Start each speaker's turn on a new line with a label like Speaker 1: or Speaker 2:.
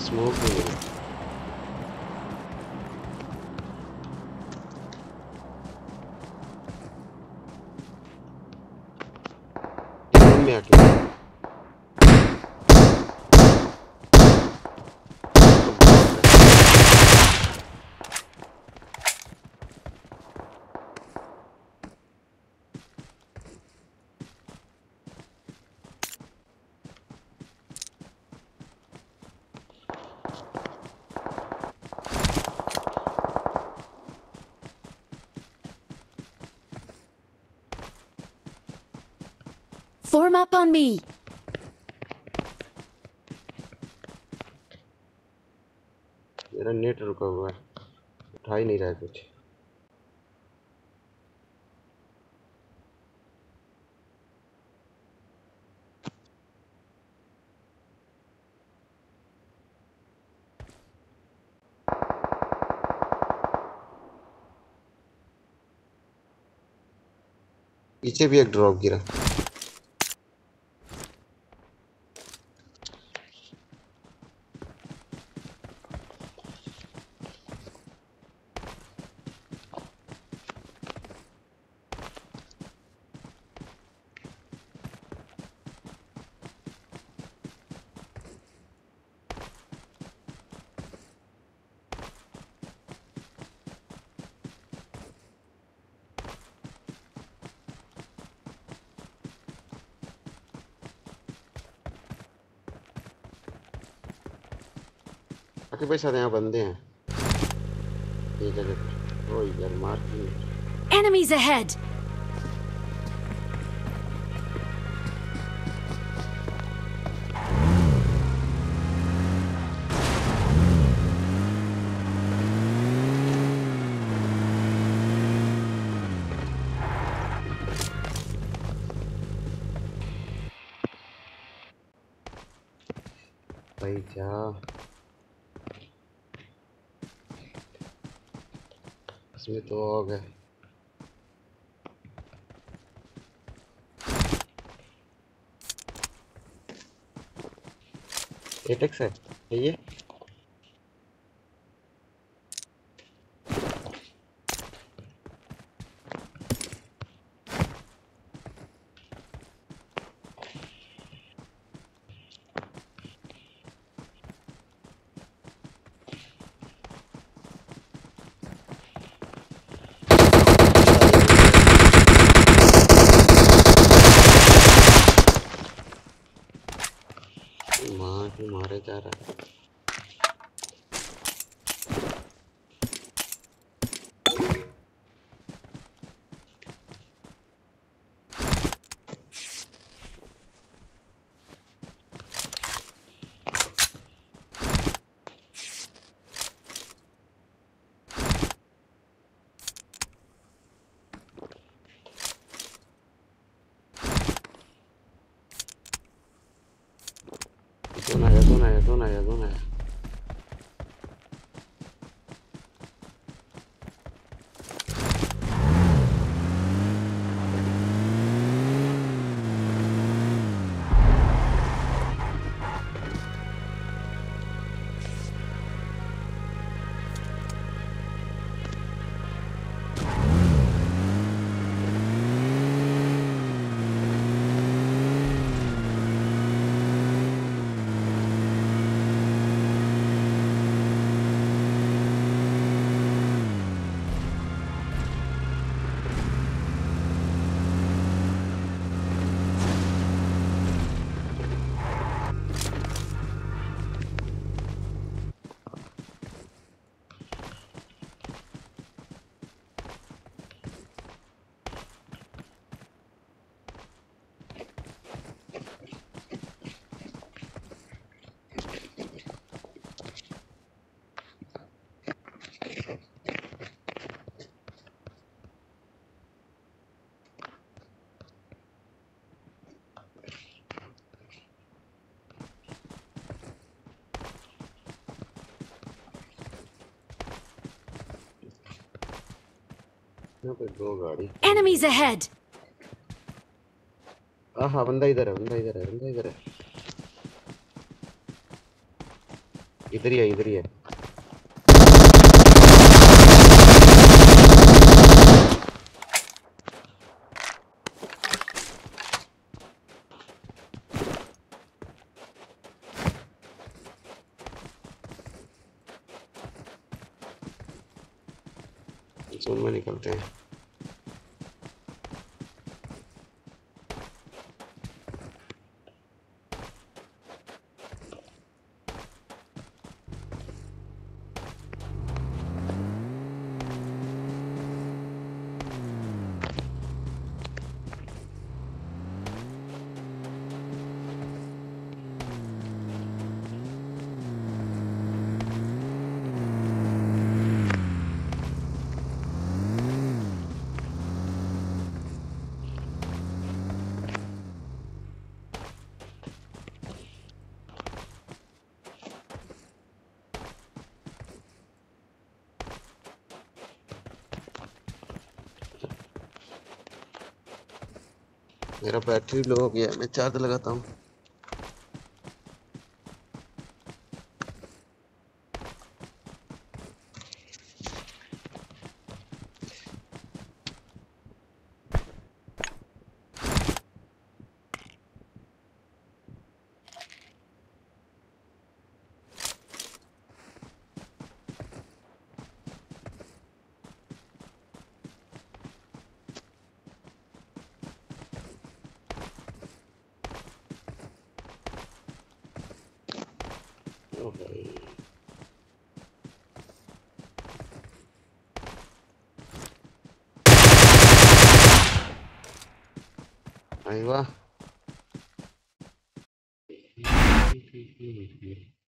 Speaker 1: Smoke भी नहीं room में आके
Speaker 2: Form up on me.
Speaker 1: मेरा नेट रुका हुआ है, उठा ही नहीं रहा है कुछ। पीछे भी एक ड्रॉप गिरा। आके भाई सारे यहाँ बंदे हैं ये जगह पे। ओ यार मार क्यों?
Speaker 2: Enemies ahead.
Speaker 1: भाई जा इसमें तो हो गए। एटेक्स है ये। मार क्यों मारे जा रहा है? कौन आया? यहाँ पे दो गाड़ी।
Speaker 2: Enemies ahead.
Speaker 1: हाँ बंदा इधर है। इधर ही है, इधर ही है। जोन में निकलते हैं। मेरा बैटरी लो हो गया, मैं चार्ज लगाता हूँ। ओ भाई, आई वाह।